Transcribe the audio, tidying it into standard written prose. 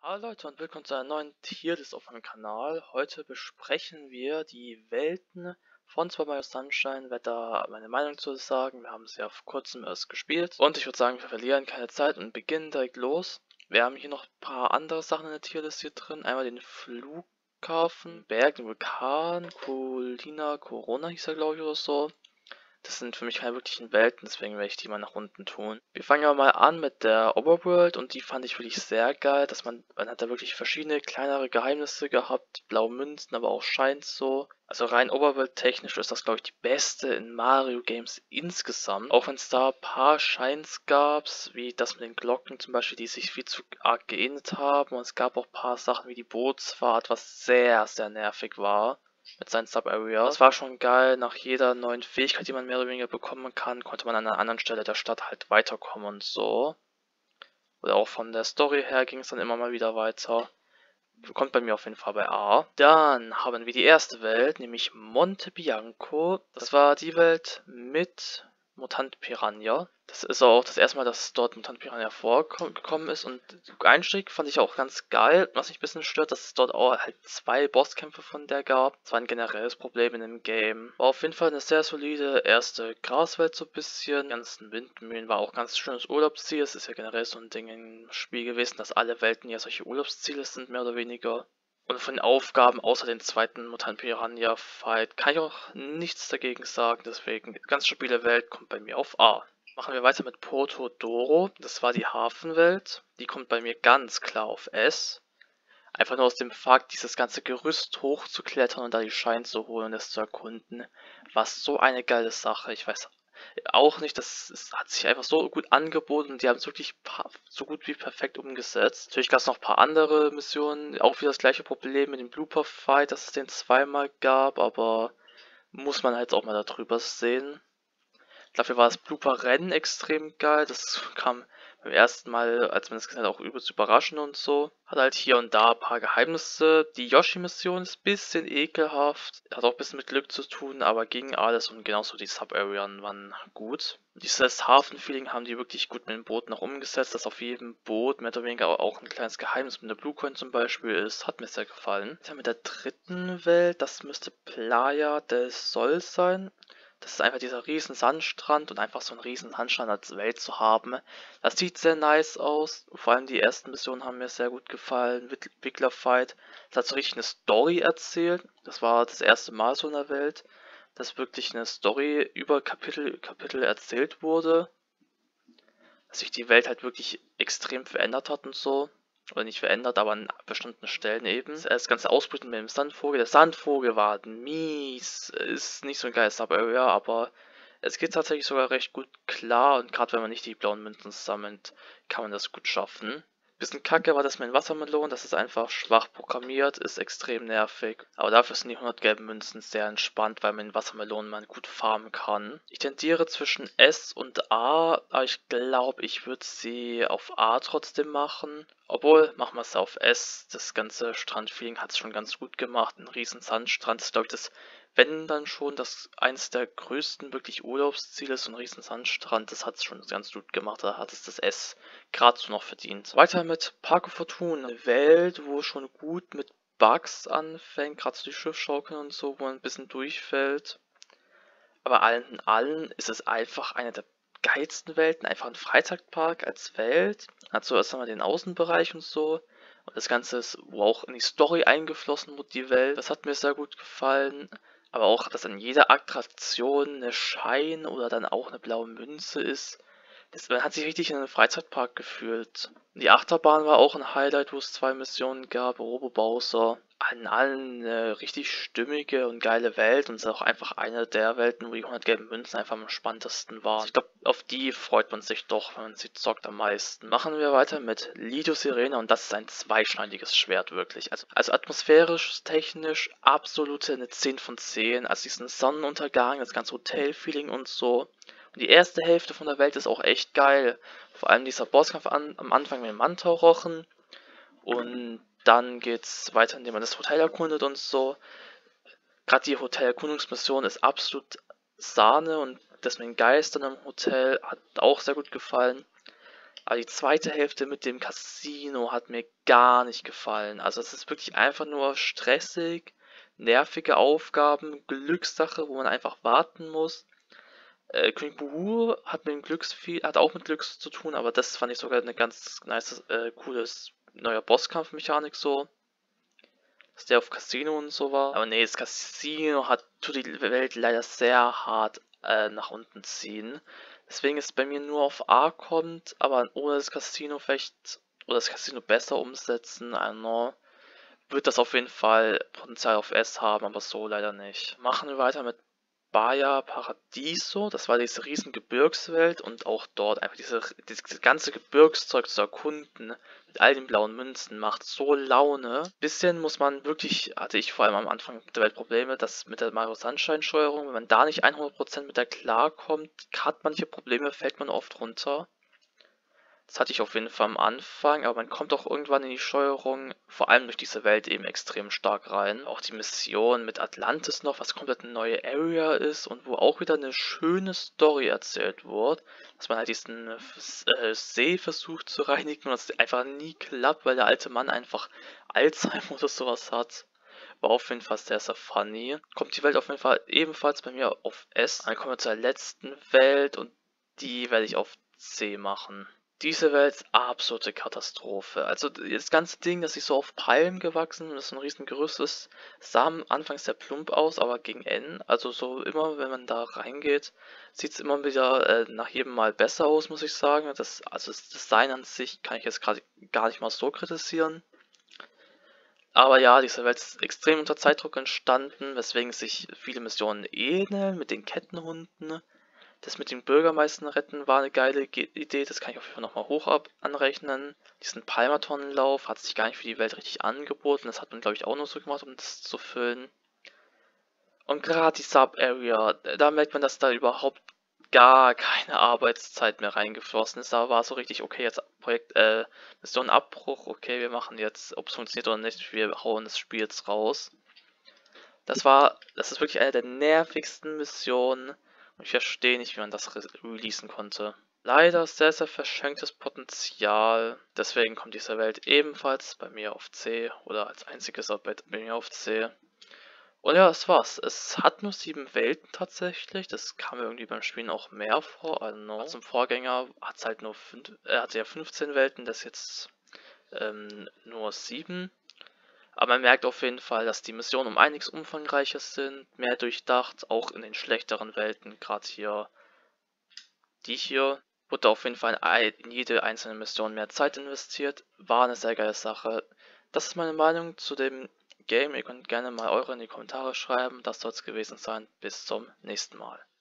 Hallo Leute und willkommen zu einer neuen Tierlist auf meinem Kanal. Heute besprechen wir die Welten von Super Mario Sunshine. Werde da meine Meinung zu sagen. Wir haben es ja vor kurzem erst gespielt. Und ich würde sagen, wir verlieren keine Zeit und beginnen direkt los. Wir haben hier noch ein paar andere Sachen in der Tierlist hier drin. Einmal den Flughafen, Berg, den Vulkan, Colina Corona hieß er glaube ich oder so. Das sind für mich keine wirklichen Welten, deswegen werde ich die mal nach unten tun. Wir fangen aber mal an mit der Overworld und die fand ich wirklich sehr geil, dass man hat da wirklich verschiedene kleinere Geheimnisse gehabt, blaue Münzen, aber auch Shines so. Also rein Overworld technisch ist das glaube ich die beste in Mario Games insgesamt. Auch wenn es da ein paar Shines gab, wie das mit den Glocken zum Beispiel, die sich viel zu arg geähnelt haben. Und es gab auch ein paar Sachen wie die Bootsfahrt, was sehr, sehr nervig war mit seinen Sub-Area. Das war schon geil, nach jeder neuen Fähigkeit, die man mehr oder weniger bekommen kann, konnte man an einer anderen Stelle der Stadt halt weiterkommen und so. Oder auch von der Story her ging es dann immer mal wieder weiter. Kommt bei mir auf jeden Fall bei A. Dann haben wir die erste Welt, nämlich Monte Bianco. Das war die Welt mit Mutant Piranha. Das ist auch das erste Mal, dass dort Mutant Piranha vorgekommen ist und Einstieg fand ich auch ganz geil. Was mich ein bisschen stört, dass es dort auch halt 2 Bosskämpfe von der gab. Das war ein generelles Problem in dem Game. War auf jeden Fall eine sehr solide erste Graswelt so ein bisschen. Die ganzen Windmühlen war auch ganz schönes Urlaubsziel. Es ist ja generell so ein Ding im Spiel gewesen, dass alle Welten ja solche Urlaubsziele sind, mehr oder weniger. Und von den Aufgaben, außer den zweiten Mutant Piranha Fight, kann ich auch nichts dagegen sagen. Deswegen, ganz stabile Welt kommt bei mir auf A. Machen wir weiter mit Porto Doro. Das war die Hafenwelt. Die kommt bei mir ganz klar auf S. Einfach nur aus dem Fakt, dieses ganze Gerüst hochzuklettern und da die Scheine zu holen und es zu erkunden, war so eine geile Sache. Ich weiß auch nicht, hat sich einfach so gut angeboten und die haben es wirklich so gut wie perfekt umgesetzt. Natürlich gab es noch ein paar andere Missionen, auch wieder das gleiche Problem mit dem Blooper Fight, dass es den zweimal gab, aber muss man halt auch mal darüber sehen. Dafür war das Blooper-Rennen extrem geil. Das kam beim ersten Mal, als man das gesehen hat, auch übelst überraschend und so. Hat halt hier und da ein paar Geheimnisse. Die Yoshi-Mission ist ein bisschen ekelhaft. Hat auch ein bisschen mit Glück zu tun, aber ging alles und genauso die Sub-Arien waren gut. Dieses Hafen-Feeling haben die wirklich gut mit dem Boot noch umgesetzt, dass auf jedem Boot mehr oder weniger auch ein kleines Geheimnis mit der Blue Coin zum Beispiel ist. Hat mir sehr gefallen. Dann mit der dritten Welt, das müsste Playa del Sol sein. Das ist einfach dieser riesen Sandstrand und einfach so einen riesen Sandstrand als Welt zu haben. Das sieht sehr nice aus. Vor allem die ersten Missionen haben mir sehr gut gefallen. Wickler-Fight. Das hat so richtig eine Story erzählt. Das war das erste Mal so in der Welt, dass wirklich eine Story über Kapitel erzählt wurde. Dass sich die Welt halt wirklich extrem verändert hat und so. Oder nicht verändert, aber an bestimmten Stellen eben. Das ganze Ausbrüten mit dem Sandvogel. Der Sandvogel war mies. Ist nicht so ein geiles Sub-Area, aber es geht tatsächlich sogar recht gut klar. Und gerade wenn man nicht die blauen Münzen sammelt, kann man das gut schaffen. Bisschen kacke war das mit den Wassermelonen, das ist einfach schwach programmiert, ist extrem nervig. Aber dafür sind die 100 gelben Münzen sehr entspannt, weil man den Wassermelonen man gut farmen kann. Ich tendiere zwischen S und A, aber ich glaube, ich würde sie auf A trotzdem machen. Obwohl, machen wir es auf S. Das ganze Strandfeeling hat es schon ganz gut gemacht. Ein riesen Sandstrand ist, glaube ich, das, wenn dann schon, das eins der größten wirklich Urlaubsziele, so ein riesen Sandstrand. Das hat es schon ganz gut gemacht. Da hat es das S gerade so noch verdient. Weiter mit Parco Fortune. Eine Welt, wo schon gut mit Bugs anfängt, gerade so die Schiffschaukeln und so, wo man ein bisschen durchfällt. Aber allen in allem ist es einfach eine der geilsten Welten, einfach ein Freizeitpark als Welt. Hat so erst einmal den Außenbereich und so. Und das Ganze ist, wo auch in die Story eingeflossen wird, die Welt. Das hat mir sehr gut gefallen. Aber auch, dass an jeder Attraktion eine Schein oder dann auch eine blaue Münze ist. Man hat sich richtig in einem Freizeitpark gefühlt. Die Achterbahn war auch ein Highlight, wo es 2 Missionen gab, Robo Bowser. In allen eine richtig stimmige und geile Welt und es ist auch einfach eine der Welten, wo die 100 gelben Münzen einfach am spannendsten waren. Ich glaube, auf die freut man sich doch, wenn man sie zockt am meisten. Machen wir weiter mit Lido Sirene und das ist ein zweischneidiges Schwert wirklich. Also atmosphärisch, technisch absolute eine 10 von 10. Also diesen Sonnenuntergang, das ganze Hotelfeeling und so. Und die erste Hälfte von der Welt ist auch echt geil. Vor allem dieser Bosskampf am Anfang mit dem Mantaurochen. Und dann geht's weiter, indem man das Hotel erkundet und so. Gerade die Hotelerkundungsmission ist absolut Sahne und das mit den Geistern im Hotel hat auch sehr gut gefallen. Aber die zweite Hälfte mit dem Casino hat mir gar nicht gefallen. Also es ist wirklich einfach nur stressig, nervige Aufgaben, Glückssache, wo man einfach warten muss. König Buhu hat mit dem hat auch mit Glücks zu tun, aber das fand ich sogar eine ganz nice, cooles neuer Bosskampfmechanik so, dass der auf Casino und so war. Aber nee, das Casino tut die Welt leider sehr hart nach unten ziehen. Deswegen ist es bei mir nur auf A kommt, aber ohne das Casino vielleicht, oder das Casino besser umsetzen, I don't know, wird das auf jeden Fall Potenzial auf S haben, aber so leider nicht. Machen wir weiter mit Baja Paradiso. Das war diese riesen Gebirgswelt und auch dort einfach dieses ganze Gebirgszeug zu erkunden mit all den blauen Münzen macht so Laune. Bisschen muss man wirklich, hatte ich vor allem am Anfang der Welt Probleme, dass mit der Mario Sunshine Steuerung, wenn man da nicht 100% mit der klarkommt, hat manche Probleme, fällt man oft runter. Das hatte ich auf jeden Fall am Anfang, aber man kommt auch irgendwann in die Steuerung, vor allem durch diese Welt eben extrem stark rein. Auch die Mission mit Atlantis noch, was komplett eine neue Area ist und wo auch wieder eine schöne Story erzählt wird, dass man halt diesen See versucht zu reinigen und das einfach nie klappt, weil der alte Mann einfach Alzheimer oder sowas hat. War auf jeden Fall sehr, sehr funny. Kommt die Welt auf jeden Fall ebenfalls bei mir auf S. Dann kommen wir zur letzten Welt und die werde ich auf C machen. Diese Welt ist absolute Katastrophe. Also das ganze Ding, das ist so auf Palmen gewachsen und das ist so ein riesen Gerüst ist, sah anfangs sehr plump aus, aber gegen Ende, also so immer, wenn man da reingeht, sieht es immer wieder nach jedem Mal besser aus, muss ich sagen. Also das Design an sich kann ich jetzt gerade gar nicht mal so kritisieren. Aber ja, diese Welt ist extrem unter Zeitdruck entstanden, weswegen sich viele Missionen ähneln mit den Kettenhunden. Das mit den Bürgermeistern retten war eine geile Idee, das kann ich auf jeden Fall nochmal anrechnen. Diesen Palmatonnenlauf hat sich gar nicht für die Welt richtig angeboten, das hat man glaube ich auch nur so gemacht, um das zu füllen. Und gerade die Sub-Area, da merkt man, dass da überhaupt gar keine Arbeitszeit mehr reingeflossen ist. Da war so richtig, okay, jetzt Mission Abbruch, okay, wir machen jetzt, ob es funktioniert oder nicht, wir hauen das Spiel jetzt raus. Das ist wirklich eine der nervigsten Missionen und ich verstehe nicht, wie man das releasen konnte. Leider sehr, sehr verschenktes Potenzial. Deswegen kommt diese Welt ebenfalls bei mir auf C oder als einziges bei mir auf C. Und ja, das war's. Es hat nur 7 Welten tatsächlich. Das kam mir irgendwie beim Spielen auch mehr vor. I don't know. Zum Vorgänger hat es halt nur hatte ja 15 Welten, das jetzt nur 7. Aber man merkt auf jeden Fall, dass die Missionen um einiges umfangreicher sind, mehr durchdacht, auch in den schlechteren Welten, gerade hier, die hier, wurde auf jeden Fall in jede einzelne Mission mehr Zeit investiert, war eine sehr geile Sache. Das ist meine Meinung zu dem Game, ihr könnt gerne mal eure in die Kommentare schreiben, das soll es gewesen sein, bis zum nächsten Mal.